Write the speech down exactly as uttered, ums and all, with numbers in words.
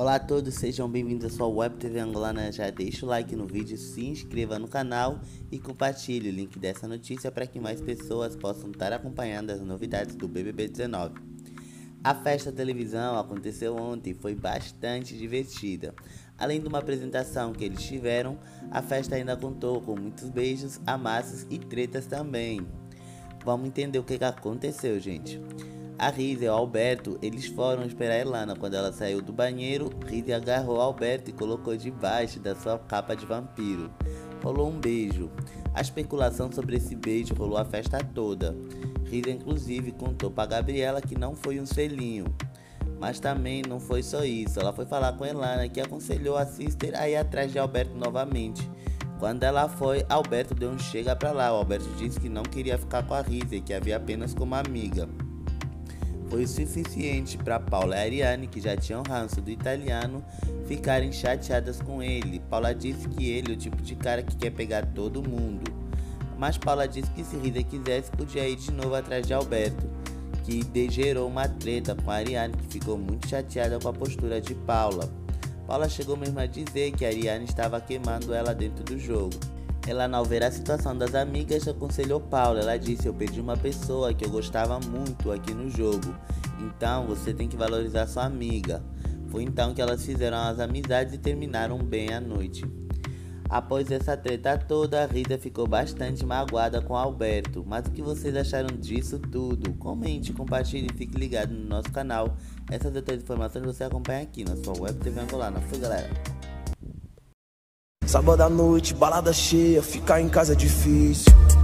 Olá a todos, sejam bem-vindos à sua Web T V Angolana. Já deixa o like no vídeo, se inscreva no canal e compartilhe o link dessa notícia para que mais pessoas possam estar acompanhando as novidades do B B B dezenove. A festa televisão aconteceu ontem e foi bastante divertida. Além de uma apresentação que eles tiveram, a festa ainda contou com muitos beijos, amassos e tretas também. Vamos entender o que, que aconteceu, gente. A Rizzy e o Alberto, eles foram esperar a Elana. Quando ela saiu do banheiro, Rizzy agarrou o Alberto e colocou debaixo da sua capa de vampiro. Rolou um beijo. A especulação sobre esse beijo rolou a festa toda. Rizzy inclusive contou para Gabriela que não foi um selinho. Mas também não foi só isso. Ela foi falar com a Elana, que aconselhou a Sister a ir atrás de Alberto novamente. Quando ela foi, Alberto deu um chega pra lá. O Alberto disse que não queria ficar com a Rizzy, que havia apenas como amiga. Foi o suficiente para Paula e Ariane, que já tinham ranço do italiano, ficarem chateadas com ele. Paula disse que ele é o tipo de cara que quer pegar todo mundo. Mas Paula disse que se Rizzy quisesse, podia ir de novo atrás de Alberto, que gerou uma treta com a Ariane, que ficou muito chateada com a postura de Paula. Paula chegou mesmo a dizer que a Ariane estava queimando ela dentro do jogo. Ela, ao ver a situação das amigas, aconselhou Paula. Ela disse: eu perdi uma pessoa que eu gostava muito aqui no jogo, então você tem que valorizar sua amiga. Foi então que elas fizeram as amizades e terminaram bem a noite. Após essa treta toda, a Rizzy ficou bastante magoada com Alberto. Mas o que vocês acharam disso tudo? Comente, compartilhe e fique ligado no nosso canal. Essas outras informações você acompanha aqui na sua Web T V Angolana. Fui, galera! Sábado à noite, balada cheia, ficar em casa é difícil.